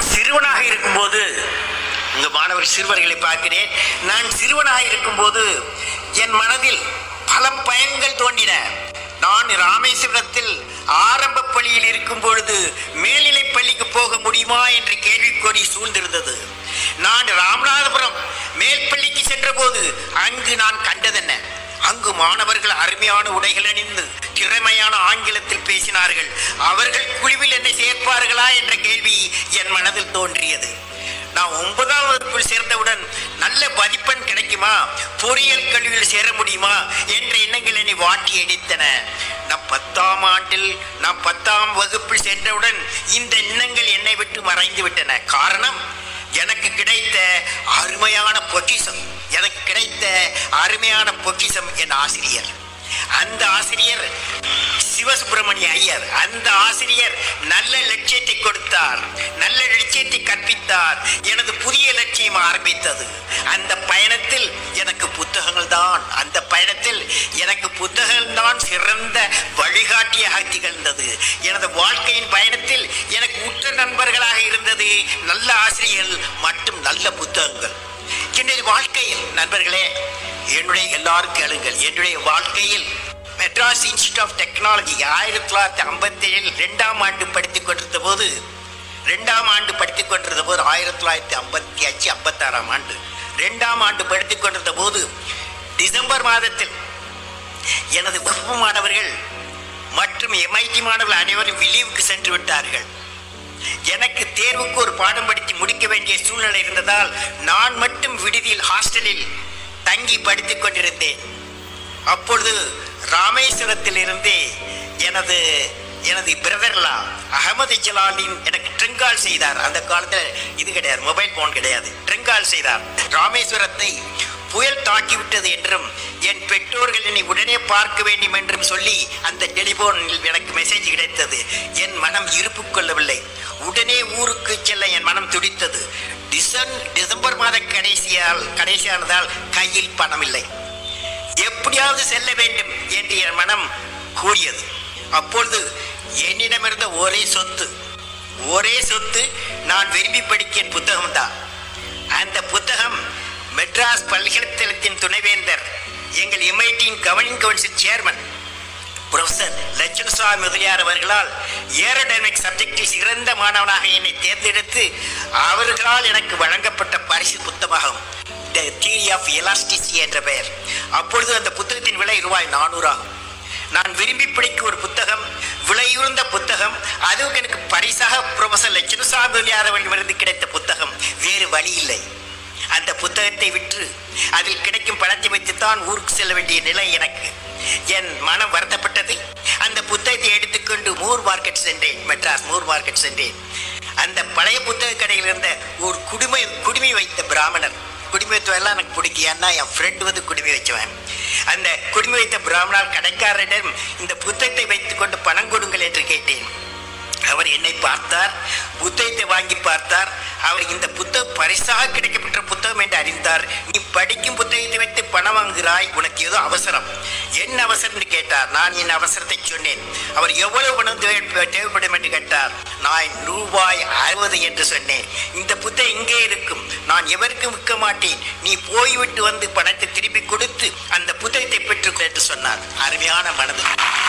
சிறுவனாக இருக்கும்போது உங்க மாணவர் சிறுவர்களை பார்க்கிறேன். நான் சிறுவனாக இருக்கும்போது என் மனதில் பல பயன்கள் தோன்றின. நான் ராமேஸ்வரத்தில் ஆரம்ப பள்ளியில் இருக்கும் பொழுது மேல்நிலை பள்ளிக்கு போக முடியுமா என்ற கேள்விக்கொடி சூழ்ந்திருந்தது. நான் ராமநாதபுரம் மேல் பள்ளிக்கு சென்ற போது அங்கு நான் கண்டதென்ன, அங்கு மாணவர்கள் அருமையான உடைகள் அணிந்து திறமையான ஆங்கிலத்தில் பேசினார்கள். அவர்கள் குழுவில் என்னை சேர்ப்பார்களா என்ற கேள்வி என் மனதில் தோன்றியது. நான் 9ஆம் வகுப்பில் சேர்ந்தவுடன் நல்ல மதிப்பெண் கிடைக்குமா, பொறியியல் கல்வியில் சேர முடியுமா என்ற எண்ணங்கள் என்னை வாட்டி அடித்தன. நான் 10ஆம் வகுப்பில் சென்றவுடன் இந்த எண்ணங்கள் என்னை விட்டு மறைந்து விட்டன. காரணம், எனக்கு கிடைத்த அருமையான பொக்கிஷம் என் ஆசிரியர். அந்த ஆசிரியர் சிவசுப்பிரமணிய ஐயர். அந்த ஆசிரியர் நல்ல லட்சியத்தை கொடுத்தார், நல்ல லட்சியத்தை கற்பித்தார். எனது புதிய லட்சியம் ஆரம்பித்தது. அந்த பயணத்தில் எனக்கு புத்தகங்கள் தான் சிறந்த வழிகாட்டியாக திகழ்ந்தது. எனது வாழ்க்கையின் பயணத்தில் எனக்கு உற்ற நண்பர்களாக இருந்தது நல்ல ஆசிரியர்கள் மற்றும் நல்ல புத்தகங்கள். என்னுடைய வாழ்க்கையில் நண்பர்களே, எல்லாரும் கேளுங்கள், என்னுடைய வாழ்க்கையில் மெட்ராஸ் இன்ஸ்டிடியூட் ஆஃப் டெக்னாலஜி 1957 2ஆம் ஆண்டு படித்துக் கொண்டிருந்த போது 1956ஆம் ஆண்டு 2ஆம் ஆண்டு படித்துக் கொண்டிருந்த போது டிசம்பர் மாதத்தில் எனது வகுப்பு மாணவர்கள் மற்றும் MIT மாணவர்கள் அனைவரும் விலீவுக்கு சென்று விட்டார்கள். எனக்கு தேர்வுக்கு ஒரு பாடம் படித்து முடிக்க வேண்டிய சூழ்நிலை இருந்ததால் நான் மட்டும் விடுதியில் ஹாஸ்டலில் தங்கி படித்துக் கொண்டிருந்தேன். அப்பொழுது ராமேஸ்வரத்தில் இருந்து எனது பிரதர்லா அகமது ஜலாலின் எனக்கு ட்ரிங்கால் செய்தார். அந்த காலத்தில் இது கிடையாது, மொபைல் போன் கிடையாது. ட்ரிங்கால் செய்தார். ராமேஸ்வரத்தை புயல் தாக்கிவிட்டது என்றும் என் பெற்றோர்கள் என்னை உடனே பார்க்க வேண்டும் என்றும் சொல்லி அந்த டெலிபோனில் எனக்கு மெசேஜ் கிடைத்தது. என் மனம் இருப்பு கொள்ளவில்லை. உடனே ஊருக்கு செல்ல என் மனம் துடித்தது. டிசம்பர் மாத கடைசியானதால் கையில் பணம் இல்லை. எப்படியாவது செல்ல வேண்டும் என்று என் மனம் கூறியது. அப்பொழுது என்னிடமிருந்த ஒரே சொத்து நான் விரும்பி படிக்க புத்தகம் தான். அந்த புத்தகம் மெட்ராஸ் பல்கலைக்கழகத்தின் துணைவேந்தர், எங்கள் MITயின் governing council chairman professor Lakshmanaswamy Mudaliar அவர்களால் ஏரோடைனமிக் சப்ஜெக்டில் சிறந்த மாணவனாக என்னை தேர்ந்தெடுத்து அவர்களால் எனக்கு வழங்கப்பட்ட பரிசு புத்தகம் தி தியரி ஆஃப் எலாஸ்டிசிட்டி என்ற பெயர். அப்பொழுது அந்த புத்தகத்தின் விலை ₹400 ஆகும். நான் விரும்பி படிக்கும் ஒரு புத்தகம், விலையுறந்த புத்தகம், அதுவும் எனக்கு பரிசாக புரொஃபசர் லட்சுமணசாமி முதலியார் அவர்களிடமிருந்து கிடைத்த புத்தகம். வேறு வழி இல்லை. அந்த புத்தகத்தை விற்று அதில் கிடைக்கும் பணத்தை வைத்துத்தான் ஊருக்கு செல்ல வேண்டிய நிலை எனக்கு. என் மனம் வருத்தப்பட்டது. அந்த புத்தகத்தை எடுத்துக்கொண்டு மெட்ராஸ் மூர் மார்க்கெட் சென்றேன். அந்த பழைய புத்தக கடையில் இருந்த ஒரு குடுமி வைத்த பிராமணர், குடுமி வைத்தவெல்லாம் எனக்கு பிடிக்கும், ஏன்னா என் ஃப்ரெண்டு வந்து குடுமி வச்சவன். அந்த குடுமி வைத்த பிராமணர் கடைக்காரரிடம் இந்த புத்தகத்தை வைத்துக்கொண்டு பணம் கொடுங்கள் என்று கேட்டேன். அவர் என்னை பார்த்தார், புத்தகத்தை வாங்கி பார்த்தார். அவர் இந்த புத்தகம் பரிசாக கிடைக்கப்பட்ட புத்தகம் என்று அறிந்தார். நீ படிக்கும் புத்தகத்தை வைத்து பணம் வாங்குகிறாய், உனக்கு ஏதோ அவசரம். என்ன அவசரம் என்று கேட்டார். நான் என் அவசரத்தை சொன்னேன். அவர் எவ்வளவு பணம் தேவைப்படும் என்று கேட்டார். நான் ₹60 என்று சொன்னேன். இந்த புத்தகம் இங்கே இருக்கும், நான் எவருக்கும் விற்க மாட்டேன், நீ போய்விட்டு வந்து பணத்தை திருப்பி கொடுத்து அந்த புத்தகத்தை பெற்றுக்கொள் என்று சொன்னார். அருமையான மனது.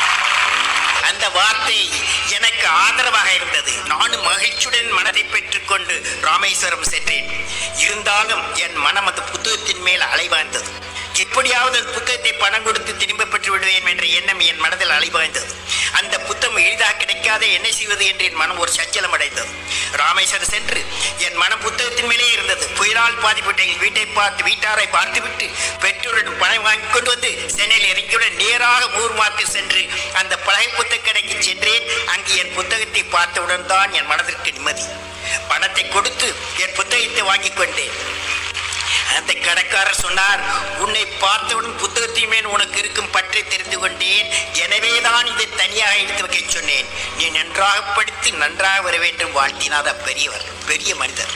அந்த வார்த்தை எனக்கு ஆதரவாக இருந்தது. நானும் மகிழ்ச்சியுடன் மனதை பெற்றுக்கொண்டு ராமேஸ்வரம் சென்றேன். இருந்தாலும் என் மனம் அந்த புத்தகத்தின் மேல் அலைவாய்ந்தது. எப்படியாவது புத்தகத்தை பணம் கொடுத்து திரும்ப பெற்று விடுவேன் என்ற எண்ணம் என் மனதில் அலைவாய்ந்தது. அந்த புத்தகம் எளிதாக கிடைக்காத என்ன செய்வது என்று என் மனம் ஒரு சஞ்சலம் அடைந்தது. ராமேஸ்வரம் சென்று என் மனம் புத்தகத்தின் மேலே இருந்தது. புயலால் பாதிப்பட்ட எங்கள் வீட்டாரை பார்த்துவிட்டு பெற்றோரிடம் பணம் வாங்கி கொண்டு வந்து சென்னையில் இறங்கியுடன் நேராக மூர் மார்க்கெட் சென்று அந்த பழைய புத்தக கடைக்கு சென்றேன். அங்கு என் புத்தகத்தை பார்த்தவுடன் தான் என் மனதிற்கு நிம்மதி. பணத்தை கொடுத்து என் புத்தகத்தை வாங்கி கொண்டேன். அந்த கடைக்காரர் சொன்னார், உன்னை பார்த்தவுடன் புத்தகத்தின் மேல் உனக்கு இருக்கும் பற்றி தெரிந்து கொண்டேன், எனவேதான் இதை தனியாக எடுத்து வைக்க சொன்னேன். நீ நன்றாக படித்து நன்றாக வர வேண்டும் வாழ்த்தினாத பெரிய மனிதர்.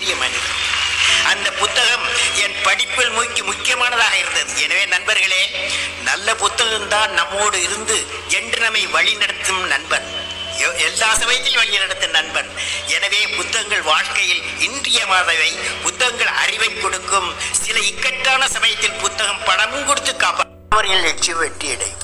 அந்த புத்தகம் என் படிப்பில் முக்கியமானதாக இருந்தது. எனவே நண்பர்களே, நல்ல புத்தகம்தான் நம்மோடு இருந்து என்று நம்மை வழி நடத்தும் நண்பன். எல்லா சமயத்திலும் வழி நடத்தும் நண்பன். எனவே புத்தகங்கள் வாழ்க்கையில் இன்றியமாதவை. புத்தகங்கள் அறிவை கொடுக்கும். சில இக்கட்டான சமயத்தில் புத்தகம் பணமும் கொடுத்து காப்பாற்றுவர்கள் லட்சியம் வெற்றியடையும்.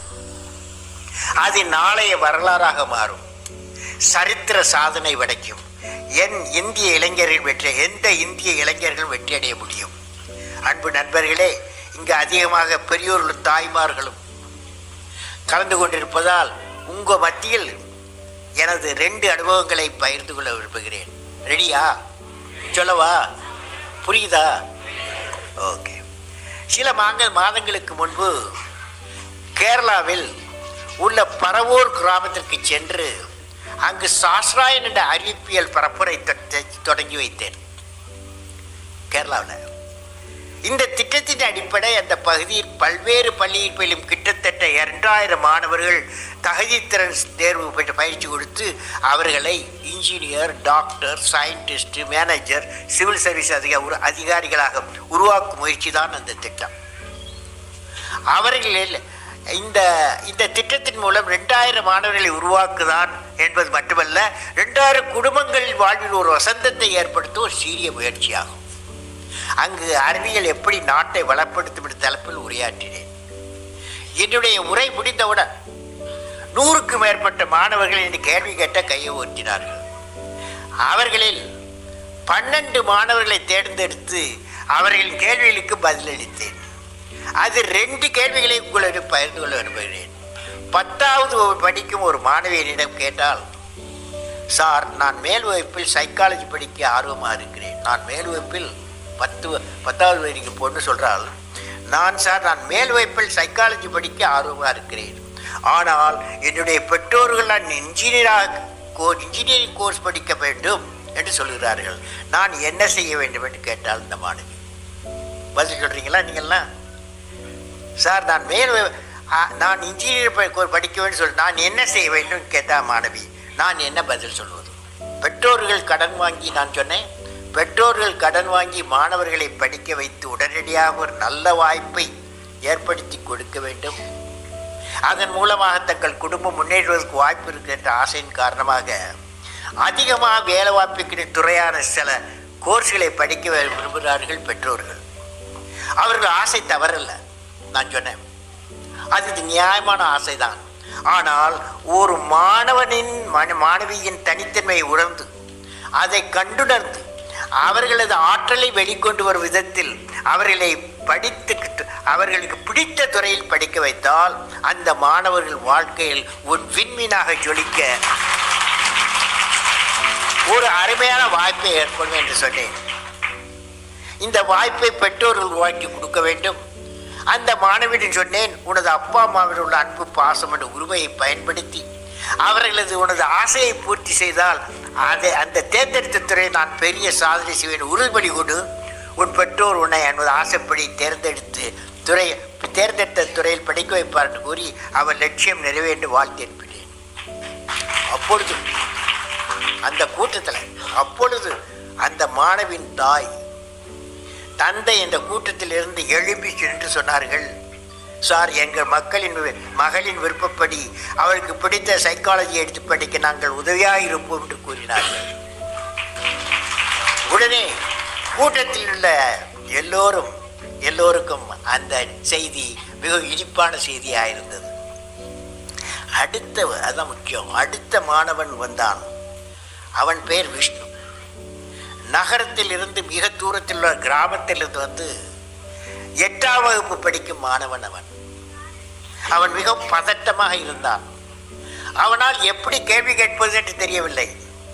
அது நாளைய வரலாறாக மாறும். சரித்திர சாதனை படைக்கும். இந்திய இளைஞர்கள் எந்த இந்திய இளைஞர்கள் வெற்றியடைய முடியும்? அன்பு நண்பர்களே, இங்கு அதிகமாக பெரியோர்களும் தாய்மார்களும் கலந்து கொண்டிருப்பதால் உங்கள் மத்தியில் எனது 2 அனுபவங்களை பகிர்ந்து கொள்ள விரும்புகிறேன். ரெடியா? சொல்லவா? புரியுதா? ஓகே. சில மாதங்களுக்கு முன்பு கேரளாவில் உள்ள பரவூர் கிராமத்திற்கு சென்று அங்கு சாஸ்திராயன் என்ற அறிவிப்பியல் பரப்புரை தொடங்கி வைத்தேன் கேரளாவில். இந்த திட்டத்தின் அடிப்படை அந்த பகுதியில் பல்வேறு பள்ளியில் பயிலும் கிட்டத்தட்ட 2000 மாணவர்கள் தகுதித்திறன் தேர்வு பெற்று பயிற்சி கொடுத்து அவர்களை engineer, doctor, scientist, manager, civil service அதிகாரிகளாக உருவாக்கும் முயற்சி தான் அந்த திட்டம். அவர்களில் இந்த திட்டத்தின் மூலம் 2000 மாணவர்களை உருவாக்குதான் என்பது மட்டுமல்ல, 2000 குடும்பங்களின் வாழ்வில் ஒரு வசந்தத்தை ஏற்படுத்த ஒரு சீரிய முயற்சியாகும். அங்கு அறிவியல் எப்படி நாட்டை வளப்படுத்தும் என்ற தலைப்பில் உரையாற்றினேன். என்னுடைய உரை முடிந்தவுடன் 100க்கும் மேற்பட்ட மாணவர்கள் என்று கேள்வி கேட்ட கையை ஊற்றினார்கள். அவர்களில் 12 மாணவர்களை தேர்ந்தெடுத்து அவர்களின் கேள்விகளுக்கு பதிலளித்தேன். அது 2 கேள்விகளை உங்களுக்கு பகிர்ந்து கொள்ள விரும்புகிறேன். 10வது படிக்கும் ஒரு மாணவியனிடம் கேட்டால், சார், நான் மேல் வகுப்பில் சைக்காலஜி படிக்க ஆர்வமாக இருக்கிறேன். நான் மேல் வகுப்பில் 10வது வரைக்கு பொண்ணு சொல்கிறாள், நான் மேல் வகுப்பில் சைக்காலஜி படிக்க ஆர்வமாக இருக்கிறேன். ஆனால் என்னுடைய பெற்றோர்கள் நான் இன்ஜினியரிங் கோர்ஸ் படிக்க வேண்டும் என்று சொல்கிறார்கள். நான் என்ன செய்ய வேண்டும் என்று கேட்டால் இந்த மாணவி. பதில் சொல்கிறீங்களா நீங்கள்லாம்? சார், நான் இன்ஜினியர் படிக்க வேண்டும் சொல்ல, நான் என்ன செய்ய வேண்டும் கேட்டால் மாணவி. நான் என்ன பதில் சொல்வது? பெற்றோர்கள் கடன் வாங்கி, நான் சொன்னேன், பெற்றோர்கள் கடன் வாங்கி மாணவர்களை படிக்க வைத்து உடனடியாக ஒரு நல்ல வாய்ப்பை ஏற்படுத்தி கொடுக்க வேண்டும். அதன் மூலமாக தங்கள் குடும்பம் முன்னேறுவதற்கு வாய்ப்பு இருக்கின்ற ஆசையின் காரணமாக அதிகமாக வேலை வாய்ப்புக்கிற துறையான சில கோர்ஸ்களை படிக்க விரும்புகிறார்கள் பெற்றோர்கள். அவர்கள் ஆசை தவறல்ல, நான் சொன்னேன், அது நியாயமான ஆசைதான். ஆனால் ஒரு மாணவியின் தனித்தன்மையை உணர்ந்து அதை கண்டுணர்ந்து அவர்களது ஆற்றலை வெளிக்கொண்டு வரும் விதத்தில் அவர்களை அவர்களுக்கு பிடித்த துறையில் படிக்க வைத்தால் அந்த மாணவர்கள் வாழ்க்கையில் ஒரு விண்மீனாக ஜொலிக்க ஒரு அருமையான வாய்ப்பை ஏற்படும் என்று சொன்னேன். இந்த வாய்ப்பை பெற்றோர்கள் உருவாக்கி கொடுக்க வேண்டும். அந்த மாணவியிடம் சொன்னேன், உனது அப்பா அம்மாவில் உள்ள அன்பு, பாசம் என்ற உரிமையை பயன்படுத்தி அவர்களது உனது ஆசையை பூர்த்தி செய்தால் அந்த தேர்ந்தெடுத்த துறையை நான் பெரிய சாதனை செய்வேன், உறுதிபடி கொடு. உன் பெற்றோர் உன்னை என்பது ஆசைப்படி தேர்ந்தெடுத்த துறையில் படிக்க வைப்பார் என்று கூறி அவர் லட்சியம் நிறைவேற்றி வாழ்த்திருப்பினேன். அப்பொழுது அந்த கூட்டத்தில் அந்த மாணவின் தாய் தந்தை என்ற கூட்டத்தில் இருந்து எழுப்பி சென்று சொன்னார்கள், சார், எங்கள் மகளின் விருப்பப்படி அவருக்கு பிடித்த சைக்காலஜி எடுத்து படிக்க நாங்கள் உதவியாக இருப்போம் என்று கூறினார்கள். உடனே கூட்டத்தில் உள்ள எல்லோருக்கும் அந்த செய்தி மிக இனிப்பான செய்தியாக இருந்தது. அதான் முக்கியம். அடுத்த மாணவன் வந்தான். அவன் பெயர் விஷ்ணு. நகரத்தில் இருந்து மிக தூரத்தில் உள்ள கிராமத்திலிருந்து வந்து 8ஆம் வகுப்பு படிக்கும் மாணவன். அவன் மிக பதட்டமாக இருந்தான். அவனால் எப்படி கேள்வி கேட்பது என்று தெரியவில்லை.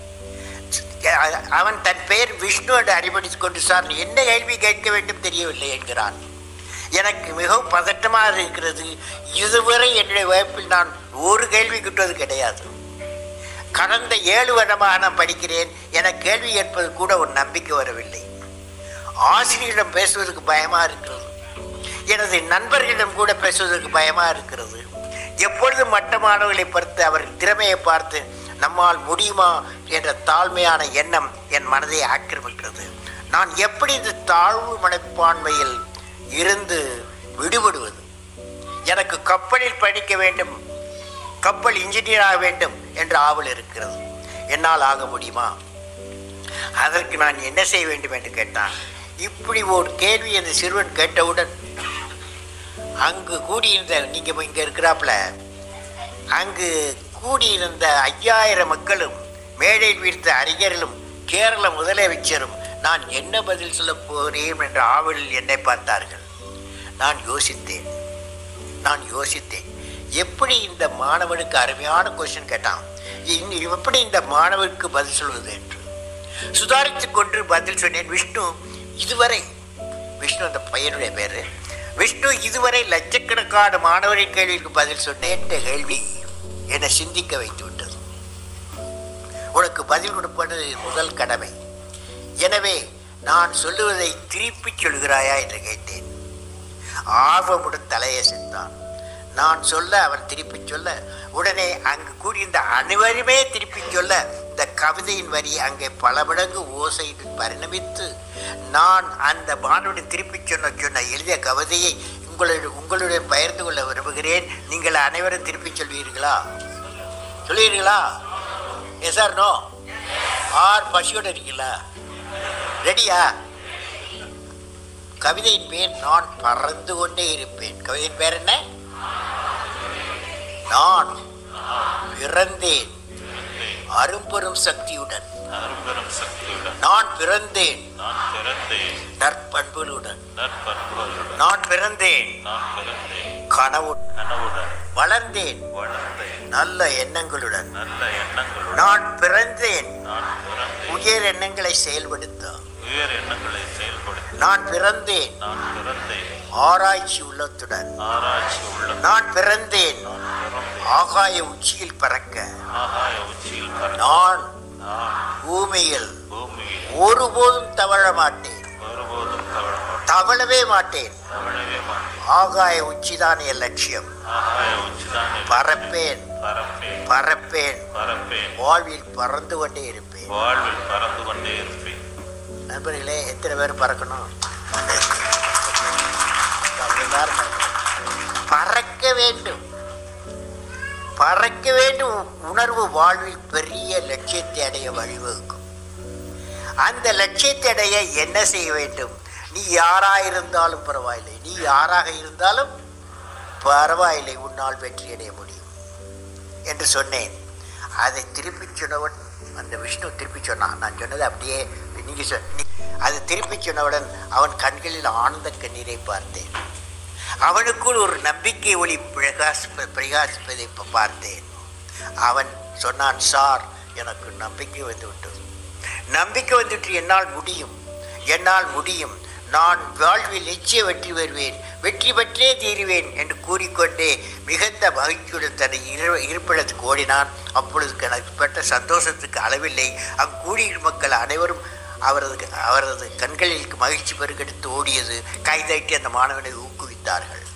அவன் தன் பெயர் விஷ்ணு என்று அறிமுகப்படுத்திக் கொண்டு, சார், என்ன கேள்வி கேட்க வேண்டும் தெரியவில்லை என்கிறான். எனக்கு மிகவும் பதட்டமாக இருக்கிறது. இதுவரை என்னுடைய வகுப்பில் நான் ஒரு கேள்வி கேட்டது கிடையாது. கடந்த 7 வருடமாக நான் படிக்கிறேன். எனக்கு கேள்வி கேட்பது கூட ஒரு நம்பிக்கை வரவில்லை. ஆசிரியரிடம் பேசுவதற்கு பயமாக இருக்கிறது. எனது நண்பர்களிடம் கூட பேசுவதற்கு பயமாக இருக்கிறது. எப்பொழுதும் மற்ற மாணவர்களை பார்த்து அவர்கள் திறமையை பார்த்து நம்மால் முடியுமா என்ற தாழ்மையான எண்ணம் என் மனதை ஆக்கிரமிக்கிறது. நான் எப்படி இந்த தாழ்வு மனப்பான்மையில் இருந்து விடுபடுவது? எனக்கு கப்பலில் படிக்க வேண்டும் கப்பல் இன்ஜினியர் ஆக வேண்டும் என்ற ஆவல் இருக்கிறது. என்னால் ஆக முடியுமா? அதற்கு நான் என்ன செய்ய வேண்டும் என்று கேட்டான். இப்படி ஒரு கேள்வி அந்த சிறுவன் கேட்டவுடன் அங்கு கூடியிருந்த, நீங்கள் இங்கே இருக்கிறாப்புல, அங்கு கூடியிருந்த 5000 மக்களும் மேடையில் வீழ்த்த அறிஞர்களும் கேரள முதலமைச்சரும் நான் என்ன பதில் சொல்ல போகிறேன் என்ற ஆவலில் என்னை பார்த்தார்கள். நான் யோசித்தேன் எப்படி இந்த மாணவனுக்கு அருமையான கொஸ்டின் கேட்டான், எப்படி இந்த மாணவனுக்கு பதில் சொல்வது என்று சுதாரித்து கொண்டு பதில் சொன்னேன். விஷ்ணு அந்த பையனுடைய பேர் விஷ்ணு, இதுவரை லட்சக்கணக்கான மாணவரின் கேள்விக்கு பதில் சொன்னேன். கேள்வி என்னை சிந்திக்க வைத்து விட்டது. உனக்கு பதில் கொடுப்பது முதல் கடமை. எனவே நான் சொல்லுவதை திருப்பிச் சொல்கிறாயா என்று கேட்டேன். ஆர்வமுடன் தலையசைத்தான். நான் சொல்ல அவன் திருப்பிச் சொல்ல, உடனே அங்கு கூடியிருந்த அனைவருமே திருப்பிச் சொல்ல இந்த கவிதையின் வரி அங்கே பல மடங்கு ஓசையுடன் பரிணமித்து நான் அந்த மாணவனை திருப்பிச் சொன்ன எழுதிய கவிதையை உங்களுடன் பகிர்ந்து கொள்ள விரும்புகிறேன். நீங்கள் அனைவரும் திருப்பிச் சொல்வீர்களா? Yes or no? ஆர் பசியோடு இருக்கீங்களா? ரெடியா? கவிதையின் பேர் நான் பறந்து கொண்டே இருப்பேன். கவிதையின் பேர் என்ன? நான் பிறந்தேன் அரும்பெரும் சக்தியுடன். நான் பிறந்தேன் நற்பண்புகளுடன். நான் பிறந்தேன் கனவுடன். வளர்ந்தேன் நல்ல எண்ணங்களுடன். நான் பிறந்தேன் உயர் எண்ணங்களை செயல்படுத்த. நான் பிறந்தேன் ஆராய்ச்சி உள்ளத்துடன். நான் பிறந்தேன் ஆகாய உச்சியில் பறக்க. நான் பூமியில் ஒருபோதும் தவழ மாட்டேன், தவழவே மாட்டேன். ஆகாய உச்சிதான் என் லட்சியம். பறப்பேன் வாழ்வில் பறந்து கொண்டே இருப்பேன். நண்பர்களே, எத்தனை பேர் பறக்கணும்? பறக்க வேண்டும் உணர்வு வாழ்வில் பெரிய லட்சியத்தை அடைய வழிவகுக்கும். அந்த லட்சியத்தை அடைய என்ன செய்ய வேண்டும்? நீ யாராக இருந்தாலும் பரவாயில்லை, நீ யாராக இருந்தாலும் பரவாயில்லை, உன்னால் வெற்றி அடைய முடியும் என்று சொன்னேன். அதை திருப்பி சொன்னவன் அந்த விஷ்ணு திருப்பி சொன்னான். நான் சொன்னது அப்படியே நீங்கள் அது திருப்பி சொன்னவுடன் அவன் கண்களில் ஆனந்த கண்ணீரை பார்த்தேன். அவனுக்குள் ஒரு நம்பிக்கை ஒளி பிரகாசிப்பதை பார்த்தேன். அவன் சொன்னான், சார், எனக்கு நம்பிக்கை வந்துவிட்டது. என்னால் முடியும். நான் வாழ்வில் நிச்சய வெற்றி பெறுவேன், வெற்றி பெற்றே தீருவேன் என்று கூறிக்கொண்டே மிகுந்த மகிழ்ச்சியுடன் தன்னை இருப்பிடத்துக்கு ஓடினான். அப்பொழுது எனக்கு பெற்ற சந்தோஷத்துக்கு அளவில்லை. அங்கு கூடியிருக்கும் மக்கள் அனைவரும் அவரது கண்களில் மகிழ்ச்சி பெருக்கெடுத்து ஓடியது. கைதட்டி அந்த மாணவனை ஊக்குவித்தார்கள்.